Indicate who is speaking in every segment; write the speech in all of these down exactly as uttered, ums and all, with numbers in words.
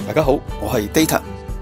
Speaker 1: 大家好，我係 Data。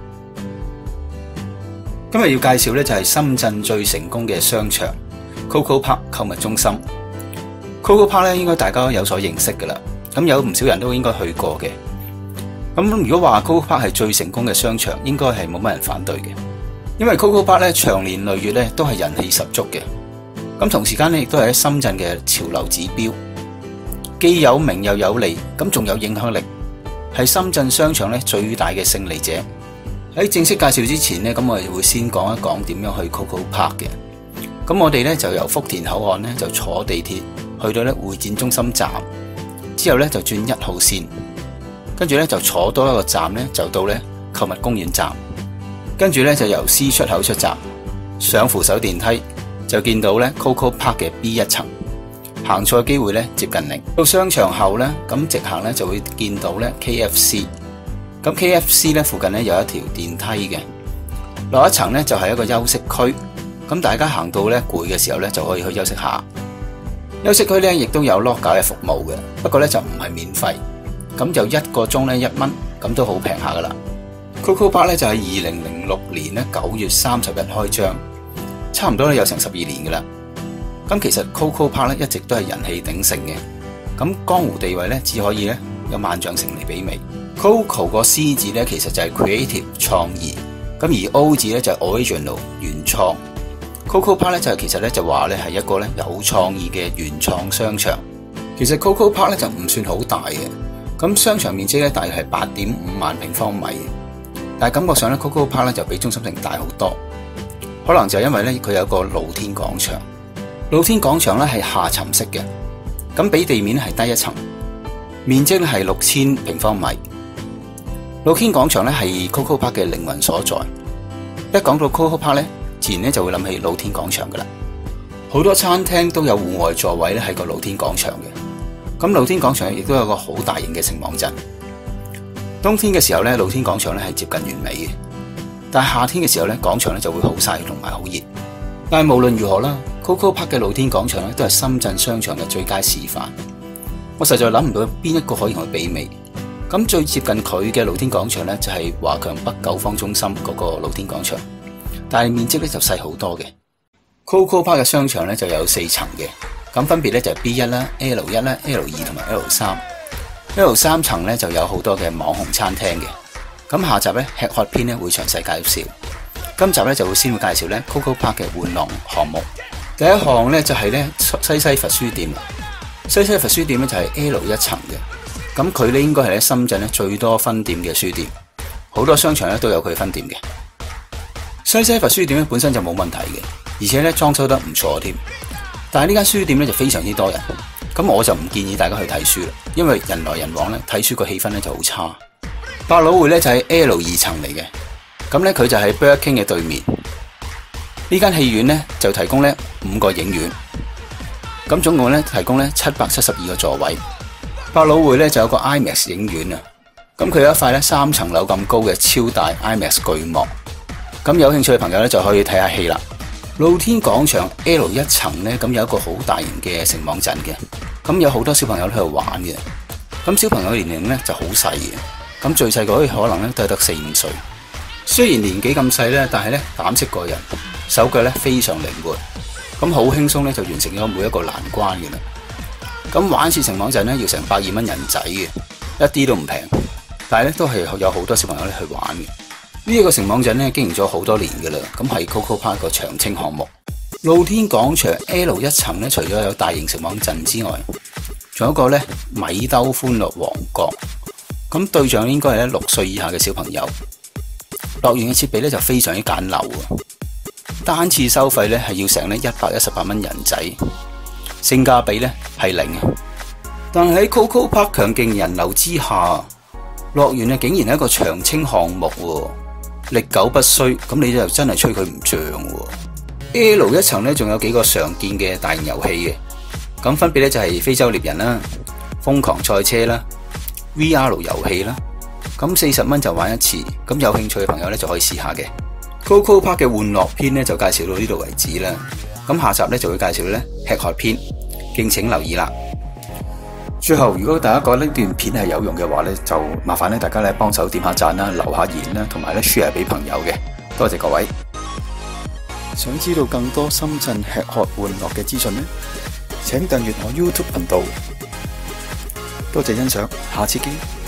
Speaker 1: 今日要介紹咧就係深圳最成功嘅商場 Coco Park 購物中心。Coco Park 咧應該大家都有所認識噶啦，咁有唔少人都應該去過嘅。咁如果話 Coco Park 係最成功嘅商場，應該係冇乜人反對嘅，因為 Coco Park 咧長年累月咧都係人氣十足嘅。咁同時間咧亦都係喺深圳嘅潮流指標，既有名又有利，咁仲有影響力，係深圳商場咧最大嘅勝利者。喺正式介紹之前呢，咁我哋會先講一講點樣去 Coco Park 嘅。咁我哋咧就由福田口岸咧就坐地鐵去到咧會展中心站，之後咧就轉一號線，跟住咧就坐多一個站咧就到咧購物公園站，跟住咧就由 C 出口出閘，上扶手電梯就見到咧 Coco Park 嘅 B 一層，行錯嘅機會咧接近零。到商場後咧，咁直行咧就會見到咧 K F C。咁 K F C 咧附近咧有一條電梯嘅，落一層咧就係一個休息區。咁大家行到咧攰嘅時候咧就可以去休息下。休息區咧亦都有 locker 嘅服務嘅，不過咧就唔係免費。咁就一個鐘咧一蚊，咁都好平下噶啦。Coco Park 咧就係二零零六年咧九月三十日開張，差唔多咧有成十二年噶啦。咁其實 Coco Park 咧一直都係人氣鼎盛嘅，咁江湖地位咧只可以咧有萬象城嚟媲美。Coco 個 C 字咧其實就係 creative 創意，咁而 O 字咧就係 original 原創。Coco Park 咧就係其實咧就話咧係一個咧有創意嘅原創商場。其實 Coco Park 咧就唔算好大嘅，咁商場面積咧大約係八點五萬平方米，但係感覺上咧 Coco Park 咧就比中心城大好多。可能就係因為咧佢有一個露天廣場，露天廣場咧係下沉式嘅，咁比地面係低一層，面積咧係六千平方米。露天廣場咧係 Coco Park 嘅靈魂所在。一講到 Coco Park 咧，自然咧就會諗起露天廣場噶啦。好多餐廳都有戶外座位咧喺個露天廣場嘅。咁露天廣場亦都有個好大型嘅城網陣。冬天嘅時候咧，露天廣場咧係接近完美嘅。但係夏天嘅時候咧，廣場咧就會好曬同埋好熱。但係無論如何啦， Coco Park 嘅露天廣場咧都係深圳商場嘅最佳示範。我實在諗唔到邊一個可以同佢媲美。咁最接近佢嘅露天廣場咧，就係華強北九方中心嗰個露天廣場，但係面積咧就細好多嘅。Coco Park 嘅商場咧就有四層嘅，咁分別咧就係 B 一啦、L 一啦、L 二同埋 L 三。L 三層咧就有好多嘅網紅餐廳嘅。咁下集咧吃喝篇咧會詳細介紹。今集咧就會先會介紹咧 Coco Park 嘅玩樂項目。第一項咧就係咧西西弗書店。西西弗書店咧就係 L 一層嘅。咁佢咧應該係喺深圳咧最多分店嘅書店，好多商場咧都有佢分店嘅。西西弗書店咧本身就冇問題嘅，而且咧裝修得唔錯添。但係呢間書店咧就非常之多人，咁我就唔建議大家去睇書啦，因為人來人往咧，睇書個氣氛咧就好差。百老匯咧就係 L 二層嚟嘅，咁咧佢就喺 Burger King 嘅對面。呢間戲院咧就提供咧五個影院，咁總共咧提供咧七百七十二個座位。百老匯咧就有個 IMAX 影院啊，咁佢有一塊咧三層樓咁高嘅超大 IMAX 巨幕，咁有興趣嘅朋友咧就可以睇下戲啦。露天廣場 L 一層咧，咁有一個好大型嘅城網陣嘅，咁有好多小朋友喺度玩嘅，咁小朋友嘅年齡咧就好細嘅，咁最細個可能咧都係得四五歲。雖然年紀咁細咧，但係咧膽識過人，手腳咧非常靈活，咁好輕鬆咧就完成咗每一個難關嘅啦。咁玩次城網陣咧要成百二蚊人仔嘅，一啲都唔平，但係咧都係有好多小朋友咧去玩嘅。呢一個城網陣咧經營咗好多年嘅啦，咁係 Coco Park 個長青項目。露天廣場 L 一層咧，除咗有大型城網陣之外，仲有一個咧米兜歡樂王國，咁對象應該係咧六歲以下嘅小朋友。樂園嘅設備咧就非常之簡陋啊，單次收費咧係要成咧一百一十八蚊人仔。性價比咧係零，但係喺 Coco Park 強勁人流之下，樂園啊竟然係一個長青項目喎，歷久不衰，咁你就真係吹佢唔脹喎。L 一層咧仲有幾個常見嘅大型遊戲嘅，咁分別咧就係非洲獵人啦、瘋狂賽車啦、V R 遊戲啦，咁四十蚊就玩一次，咁有興趣嘅朋友咧就可以試下嘅。Coco Park 嘅玩樂篇咧就介紹到呢度為止啦。咁下集咧就會介紹咧吃喝篇，敬請留意啦。 最後，如果大家覺得呢段片係有用嘅話咧，就麻煩咧大家咧幫手點下讚啦、留下言啦，同埋咧 share 俾朋友嘅。多謝各位。想知道更多深圳吃喝玩樂嘅資訊呢，請訂閱我 YouTube 頻道。多謝欣賞，下次見。